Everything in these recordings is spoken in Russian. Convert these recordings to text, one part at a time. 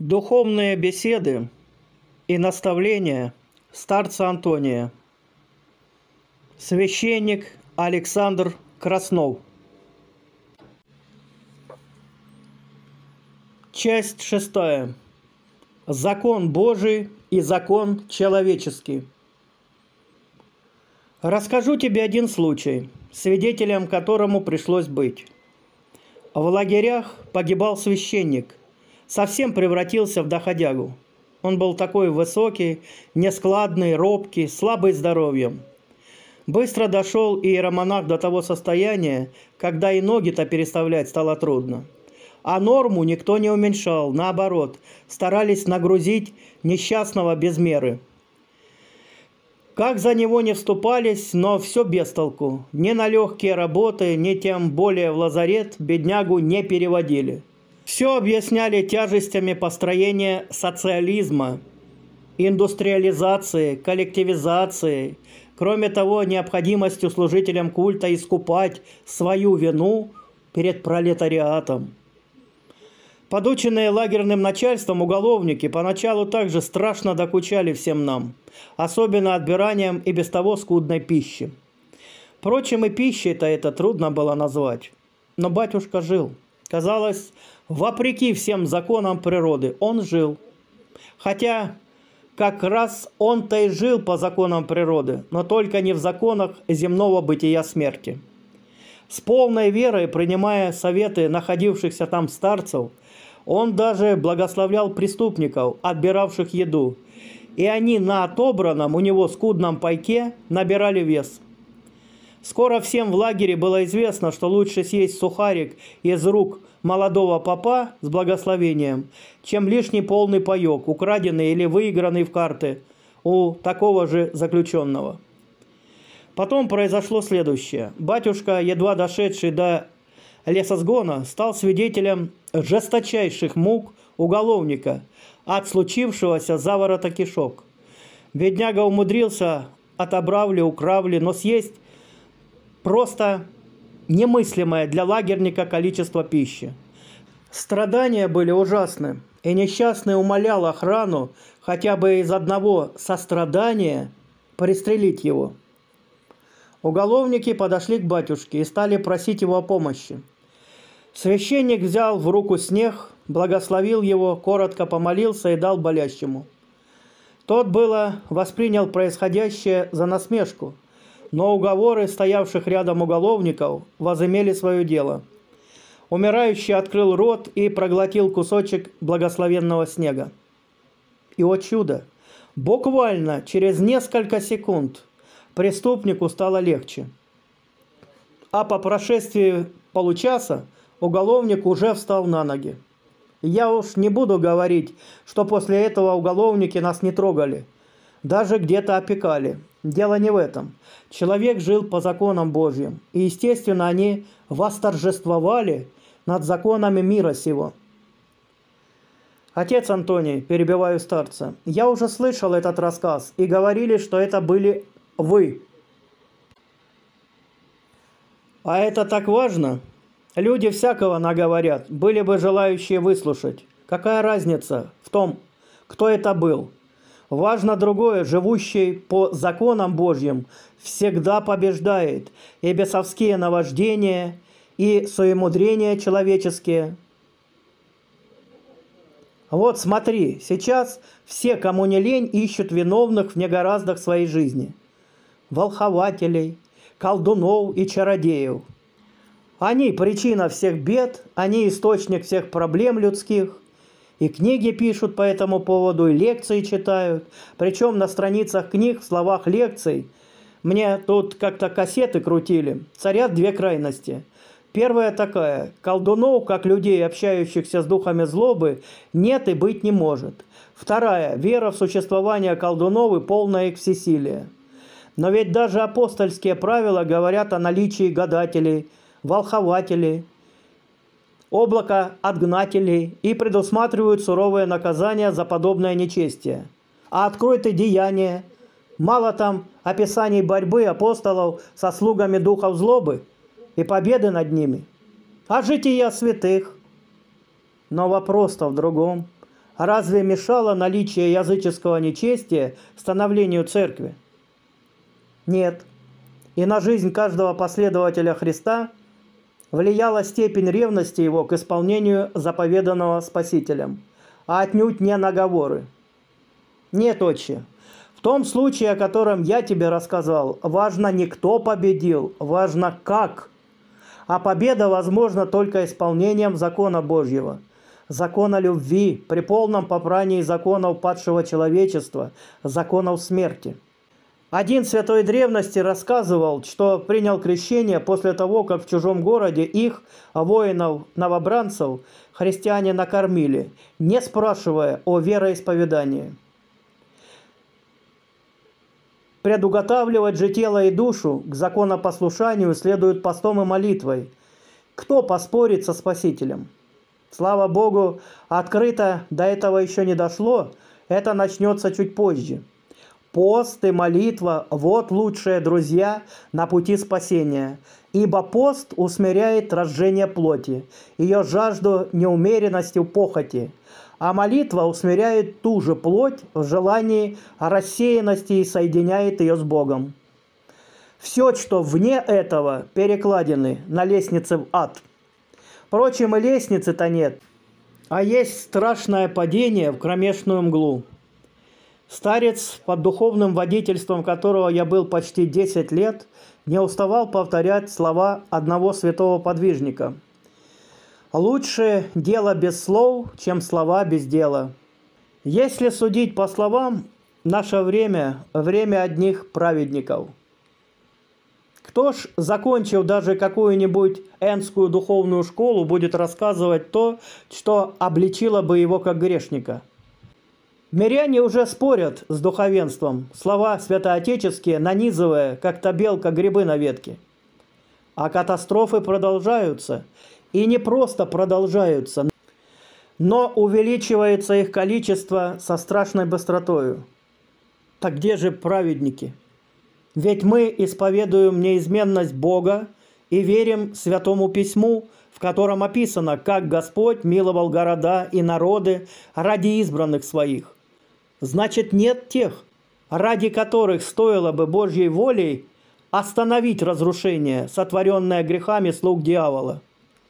Духовные беседы и наставления старца Антония. Священник Александр Краснов. Часть 6. Закон Божий и закон человеческий. Расскажу тебе один случай, свидетелем которому пришлось быть. В лагерях погибал священник, совсем превратился в доходягу. Он был такой высокий, нескладный, робкий, слабый здоровьем. Быстро дошел иеромонах до того состояния, когда и ноги-то переставлять стало трудно. А норму никто не уменьшал, наоборот, старались нагрузить несчастного без меры. Как за него не вступались, но все без толку. Ни на легкие работы, ни тем более в лазарет беднягу не переводили. Все объясняли тяжестями построения социализма, индустриализации, коллективизации. Кроме того, необходимостью служителям культа искупать свою вину перед пролетариатом. Подученные лагерным начальством уголовники поначалу также страшно докучали всем нам, особенно отбиранием и без того скудной пищи. Впрочем, и пищей-то это трудно было назвать. Но батюшка жил. Казалось, вопреки всем законам природы, он жил. Хотя как раз он-то и жил по законам природы, но только не в законах земного бытия смерти. С полной верой, принимая советы находившихся там старцев, он даже благословлял преступников, отбиравших еду, и они на отобранном у него скудном пайке набирали вес. Скоро всем в лагере было известно, что лучше съесть сухарик из рук молодого попа с благословением, чем лишний полный паёк, украденный или выигранный в карты у такого же заключенного. Потом произошло следующее. Батюшка, едва дошедший до лесосгона, стал свидетелем жесточайших мук уголовника от случившегося заворота кишок. Бедняга умудрился, отобрав ли, украв ли, но съесть просто немыслимое для лагерника количество пищи. Страдания были ужасны, и несчастный умолял охрану хотя бы из одного сострадания пристрелить его. Уголовники подошли к батюшке и стали просить его о помощи. Священник взял в руку снег, благословил его, коротко помолился и дал болящему. Тот было воспринял происходящее за насмешку, но уговоры стоявших рядом уголовников возымели свое дело. Умирающий открыл рот и проглотил кусочек благословенного снега. И, о чудо, буквально через несколько секунд преступнику стало легче. А по прошествии получаса уголовник уже встал на ноги. Я уж не буду говорить, что после этого уголовники нас не трогали, даже где-то опекали. Дело не в этом. Человек жил по законам Божьим, и, естественно, они восторжествовали над законами мира сего. Отец Антоний, перебиваю старца, я уже слышал этот рассказ, и говорили, что это были вы. А это так важно? Люди всякого наговорят, были бы желающие выслушать. Какая разница в том, кто это был? Важно другое, живущий по законам Божьим всегда побеждает, и бесовские наваждения, и суемудрения человеческие. Вот смотри, сейчас все, кому не лень, ищут виновных в негораздах своей жизни. Волхователей, колдунов и чародеев. Они причина всех бед, они источник всех проблем людских. И книги пишут по этому поводу, и лекции читают. Причем на страницах книг, в словах лекций, мне тут как-то кассеты крутили, царят две крайности. Первая такая: колдунов, как людей, общающихся с духами злобы, нет и быть не может. Вторая: вера в существование колдунов и полное их всесилие. Но ведь даже апостольские правила говорят о наличии гадателей, волхователей, облако-отгнателей и предусматривают суровые наказания за подобное нечестие. А открой ты Деяния, мало там описаний борьбы апостолов со слугами духов злобы и победы над ними, а жития святых. Но вопрос-то в другом. разве мешало наличие языческого нечестия становлению церкви? Нет. И на жизнь каждого последователя Христа влияла степень ревности его к исполнению заповеданного Спасителем, а отнюдь не наговоры. Нет, отче, в том случае, о котором я тебе рассказал, важно не кто победил, важно как. А победа возможна только исполнением закона Божьего, закона любви, при полном попрании законов падшего человечества, законов смерти. Один святой древности рассказывал, что принял крещение после того, как в чужом городе их, воинов-новобранцев, христиане накормили, не спрашивая о вероисповедании. Предуготавливать же тело и душу к законопослушанию следует постом и молитвой. Кто поспорит со Спасителем? Слава Богу, открыто до этого еще не дошло, это начнется чуть позже. Пост и молитва – вот лучшие друзья на пути спасения, ибо пост усмиряет разжение плоти, ее жажду неумеренностью похоти, а молитва усмиряет ту же плоть в желании рассеянности и соединяет ее с Богом. Все, что вне этого, перекладины на лестнице в ад. Впрочем, и лестницы-то нет, а есть страшное падение в кромешную мглу. Старец, под духовным водительством которого я был почти 10 лет, не уставал повторять слова одного святого подвижника. «Лучше дело без слов, чем слова без дела». Если судить по словам, наше время – время одних праведников. Кто ж, закончив даже какую-нибудь энскую духовную школу, будет рассказывать то, что обличило бы его как грешника? Миряне уже спорят с духовенством, слова святоотеческие нанизывая, как табелка, грибы на ветке. А катастрофы продолжаются, и не просто продолжаются, но увеличивается их количество со страшной быстротою. Так где же праведники? Ведь мы исповедуем неизменность Бога и верим Святому Письму, в котором описано, как Господь миловал города и народы ради избранных своих. Значит, нет тех, ради которых стоило бы Божьей волей остановить разрушение, сотворенное грехами слуг дьявола.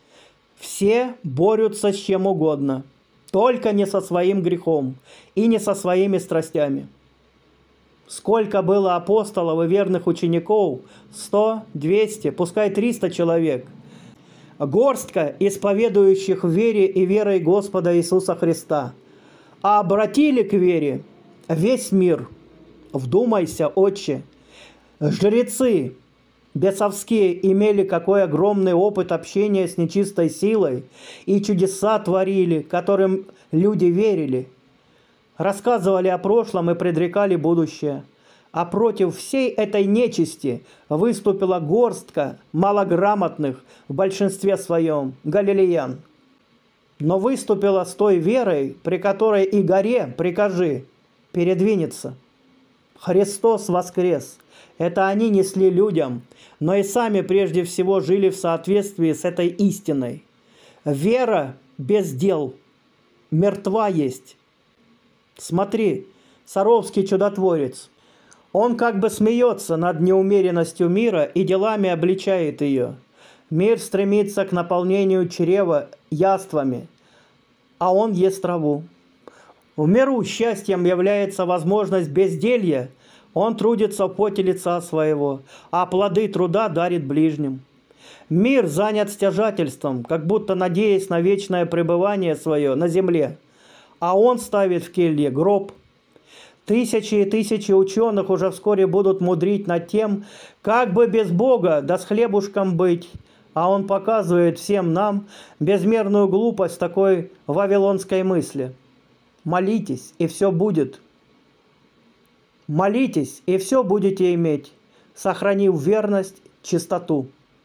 Все борются с чем угодно, только не со своим грехом и не со своими страстями. Сколько было апостолов и верных учеников? 100, 200, пускай 300 человек. Горстка исповедующих в вере и верой Господа Иисуса Христа. А обратили к вере весь мир. Вдумайся, отче. Жрецы бесовские имели какой огромный опыт общения с нечистой силой и чудеса творили, которым люди верили. Рассказывали о прошлом и предрекали будущее. А против всей этой нечисти выступила горстка малограмотных в большинстве своем галилеян. Но выступила с той верой, при которой и горе прикажи передвинется. Христос воскрес. Это они несли людям, но и сами прежде всего жили в соответствии с этой истиной. Вера без дел мертва есть. Смотри, Саровский чудотворец. Он как бы смеется над неумеренностью мира и делами обличает ее. Мир стремится к наполнению чрева яствами, а он ест траву. В миру счастьем является возможность безделья, он трудится в поте лица своего, а плоды труда дарит ближним. Мир занят стяжательством, как будто надеясь на вечное пребывание свое на земле, а он ставит в келье гроб. Тысячи и тысячи ученых уже вскоре будут мудрить над тем, как бы без Бога да с хлебушком быть, а он показывает всем нам безмерную глупость такой вавилонской мысли. Молитесь, и все будет. Молитесь, и все будете иметь, сохранив верность, чистоту.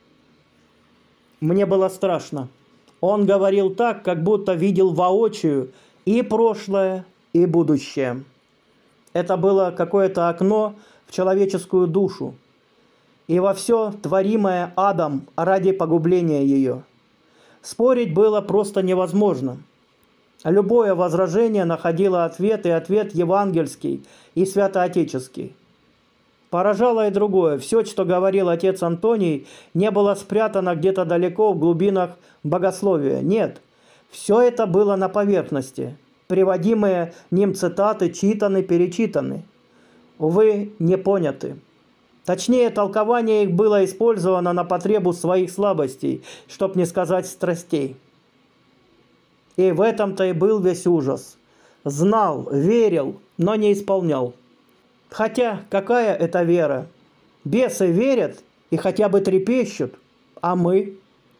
Мне было страшно. Он говорил так, как будто видел воочию и прошлое, и будущее. Это было какое-то окно в человеческую душу и во все творимое адом ради погубления ее. Спорить было просто невозможно. Любое возражение находило ответ, и ответ евангельский и святоотеческий. Поражало и другое. Все, что говорил отец Антоний, не было спрятано где-то далеко в глубинах богословия. Нет, все это было на поверхности. Приводимые ним цитаты читаны, перечитаны. Увы, не поняты. Точнее, толкование их было использовано на потребу своих слабостей, чтоб не сказать страстей. И в этом-то и был весь ужас. Знал, верил, но не исполнял. Хотя какая это вера? Бесы верят и хотя бы трепещут, а мы?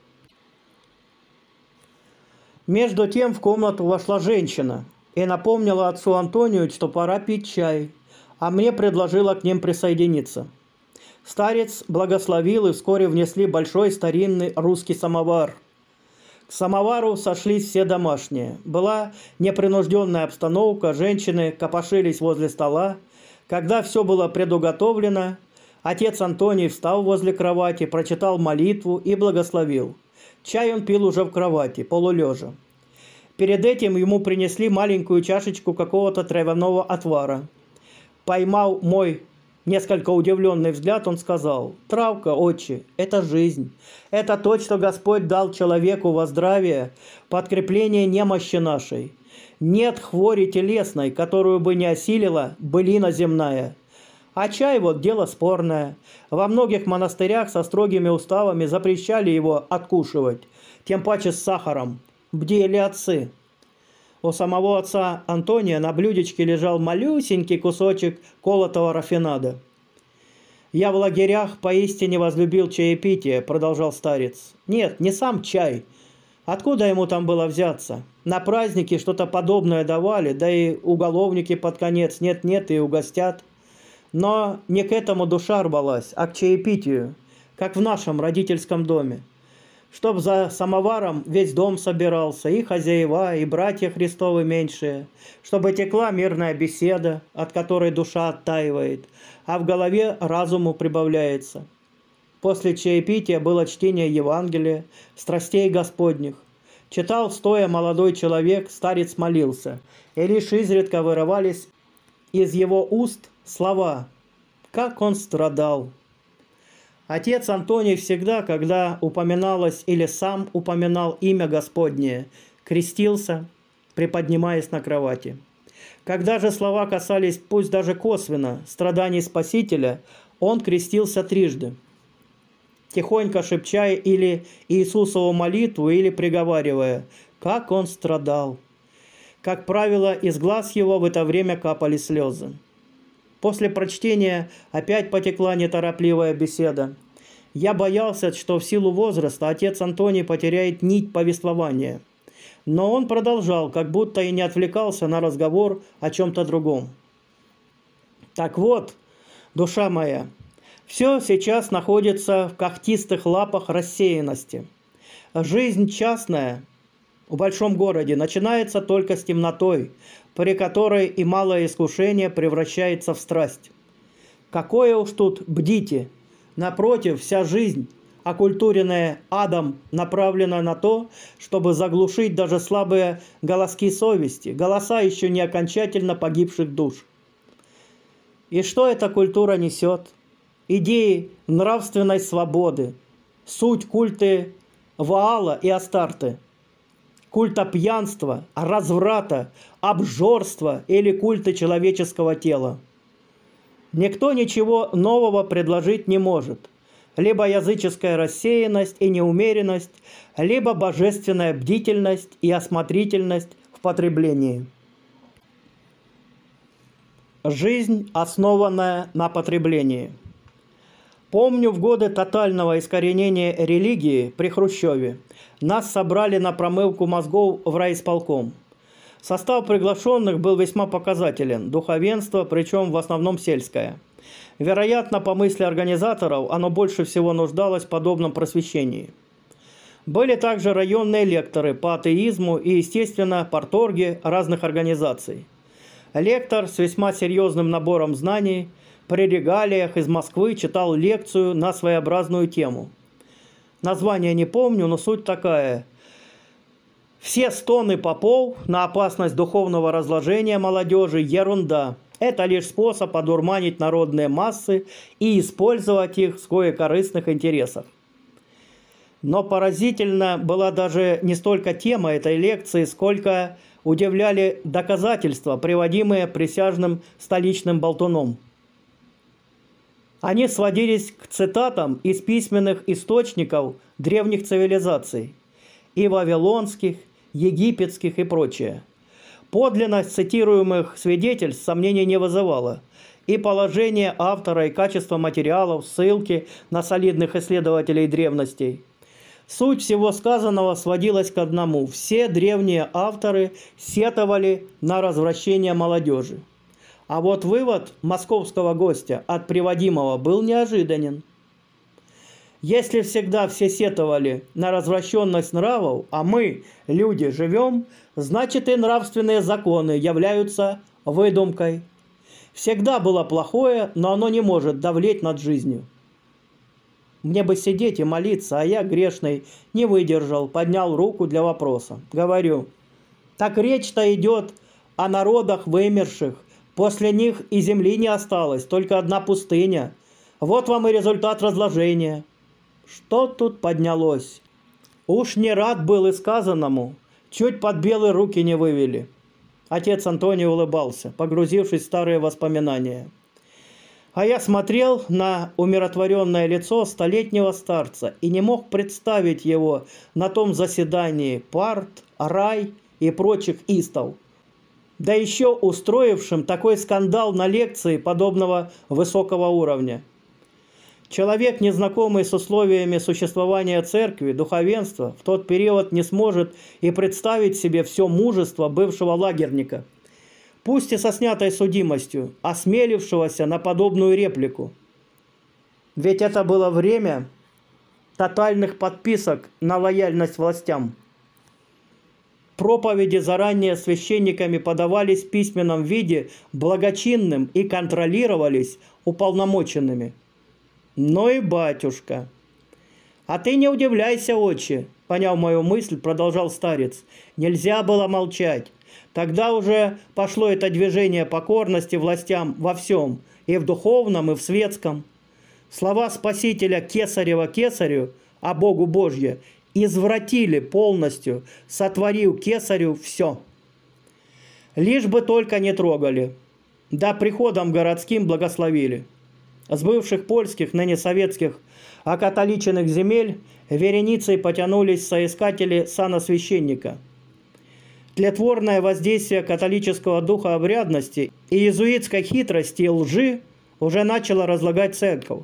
Между тем в комнату вошла женщина и напомнила отцу Антонию, что пора пить чай, а мне предложила к ним присоединиться. Старец благословил, и вскоре внесли большой старинный русский самовар. К самовару сошлись все домашние. Была непринужденная обстановка, женщины копошились возле стола. Когда все было предуготовлено, отец Антоний встал возле кровати, прочитал молитву и благословил. Чай он пил уже в кровати, полулежа. Перед этим ему принесли маленькую чашечку какого-то травяного отвара. Поймал мой несколько удивленный взгляд, он сказал: «Травка, отче, это жизнь. Это то, что Господь дал человеку во здравие, подкрепление немощи нашей. Нет хвори телесной, которую бы не осилила былина земная. А чай вот дело спорное. Во многих монастырях со строгими уставами запрещали его откушивать, тем паче с сахаром. Бдели отцы». У самого отца Антония на блюдечке лежал малюсенький кусочек колотого рафинада. «Я в лагерях поистине возлюбил чаепитие», — продолжал старец. «Нет, не сам чай. Откуда ему там было взяться? На праздники что-то подобное давали, да и уголовники под конец нет-нет и угостят. Но не к этому душа рвалась, а к чаепитию, как в нашем родительском доме. Чтоб за самоваром весь дом собирался, и хозяева, и братья Христовы меньшие, чтобы текла мирная беседа, от которой душа оттаивает, а в голове разуму прибавляется. После чаепития было чтение Евангелия, страстей Господних. Читал стоя молодой человек, старец молился, и лишь изредка вырывались из его уст слова: «Как он страдал!» Отец Антоний всегда, когда упоминалось или сам упоминал имя Господнее, крестился, приподнимаясь на кровати. Когда же слова касались, пусть даже косвенно, страданий Спасителя, он крестился трижды, тихонько шепча или Иисусову молитву, или приговаривая: «Как он страдал!» Как правило, из глаз его в это время капали слезы. После прочтения опять потекла неторопливая беседа. Я боялся, что в силу возраста отец Антоний потеряет нить повествования. Но он продолжал, как будто и не отвлекался на разговор о чем-то другом. «Так вот, душа моя, все сейчас находится в когтистых лапах рассеянности. Жизнь частная в большом городе начинается только с темнотой, при которой и малое искушение превращается в страсть. Какое уж тут бдите! Напротив, вся жизнь, окультуренная адом, направлена на то, чтобы заглушить даже слабые голоски совести, голоса еще не окончательно погибших душ. И что эта культура несет? Идеи нравственной свободы, суть культы Ваала и Астарты, культа пьянства, разврата, обжорства или культа человеческого тела. Никто ничего нового предложить не может. Либо языческая рассеянность и неумеренность, либо божественная бдительность и осмотрительность в потреблении. Жизнь, основанная на потреблении. Помню, в годы тотального искоренения религии при Хрущеве нас собрали на промывку мозгов в райисполком. Состав приглашенных был весьма показателен, духовенство, причем в основном сельское. Вероятно, по мысли организаторов, оно больше всего нуждалось в подобном просвещении. Были также районные лекторы по атеизму и, естественно, парторги разных организаций. Лектор с весьма серьезным набором знаний при регалиях из Москвы читал лекцию на своеобразную тему. Название не помню, но суть такая. Все стоны попов на опасность духовного разложения молодежи – ерунда. Это лишь способ одурманить народные массы и использовать их в корыстных интересах. Но поразительна была даже не столько тема этой лекции, сколько удивляли доказательства, приводимые присяжным столичным болтуном. Они сводились к цитатам из письменных источников древних цивилизаций – и вавилонских, египетских и прочее. Подлинность цитируемых свидетельств сомнений не вызывала, и положение автора и качество материалов, ссылки на солидных исследователей древностей. Суть всего сказанного сводилась к одному – все древние авторы сетовали на развращение молодежи. А вот вывод московского гостя от приводимого был неожиданен. Если всегда все сетовали на развращенность нравов, а мы, люди, живем, значит и нравственные законы являются выдумкой. Всегда было плохое, но оно не может давлеть над жизнью. Мне бы сидеть и молиться, а я, грешный, не выдержал, поднял руку для вопроса. Говорю, так речь-то идет о народах вымерших, после них и земли не осталось, только одна пустыня. Вот вам и результат разложения. Что тут поднялось? Уж не рад был и сказанному, чуть под белые руки не вывели. Отец Антоний улыбался, погрузившись в старые воспоминания. А я смотрел на умиротворенное лицо столетнего старца и не мог представить его на том заседании парт, рай и прочих истов, да еще устроившим такой скандал на лекции подобного высокого уровня. Человек, незнакомый с условиями существования церкви, духовенства, в тот период не сможет и представить себе все мужество бывшего лагерника, пусть и со снятой судимостью, осмелившегося на подобную реплику. Ведь это было время тотальных подписок на лояльность властям. Проповеди заранее священниками подавались в письменном виде благочинным и контролировались уполномоченными. Ну и батюшка. А ты не удивляйся, отче, поняв мою мысль, продолжал старец. Нельзя было молчать. Тогда уже пошло это движение покорности властям во всем, и в духовном, и в светском. Слова Спасителя Кесарева Кесарю, а Богу Божье, извратили полностью, сотворил Кесарю все. Лишь бы только не трогали, да приходом городским благословили. С бывших польских, ныне советских, окатоличенных земель вереницей потянулись соискатели сана священника. Тлетворное воздействие католического духа обрядности и иезуитской хитрости и лжи уже начало разлагать церковь.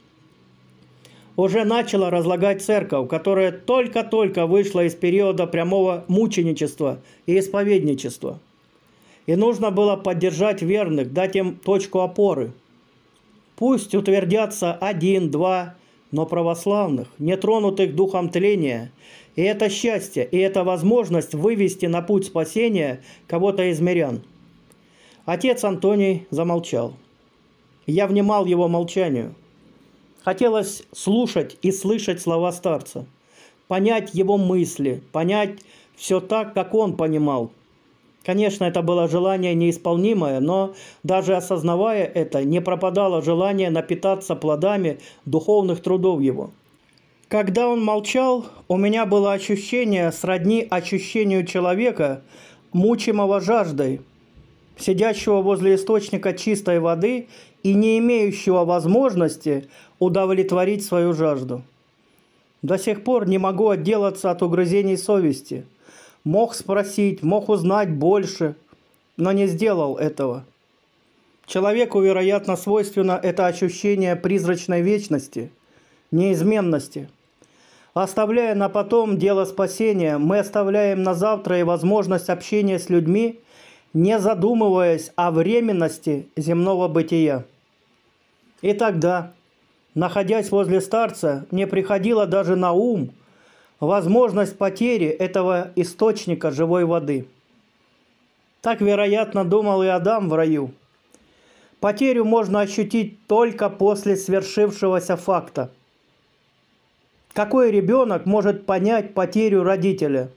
Которая только-только вышла из периода прямого мученичества и исповедничества. И нужно было поддержать верных, дать им точку опоры. Пусть утвердятся 1-2, но православных, не тронутых духом тления. И это счастье, и это возможность вывести на путь спасения кого-то из мирян. Отец Антоний замолчал. Я внимал его молчанию. Хотелось слушать и слышать слова старца, понять его мысли, понять все так, как он понимал. Конечно, это было желание неисполнимое, но даже осознавая это, не пропадало желание напитаться плодами духовных трудов его. Когда он молчал, у меня было ощущение сродни ощущению человека, мучимого жаждой, сидящего возле источника чистой воды и не имеющего возможности удовлетворить свою жажду. До сих пор не могу отделаться от угрызений совести. Мог спросить, мог узнать больше, но не сделал этого. Человеку, вероятно, свойственно это ощущение призрачной вечности, неизменности. Оставляя на потом дело спасения, мы оставляем на завтра и возможность общения с людьми, не задумываясь о временности земного бытия. И тогда, находясь возле старца, мне приходило даже на ум возможность потери этого источника живой воды. Так, вероятно, думал и Адам в раю. Потерю можно ощутить только после свершившегося факта. Какой ребенок может понять потерю родителя?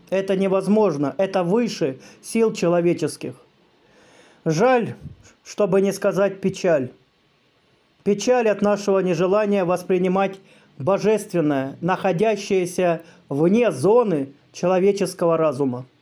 Это невозможно, это выше сил человеческих. Жаль, чтобы не сказать печаль. Печаль от нашего нежелания воспринимать божественное, находящееся вне зоны человеческого разума.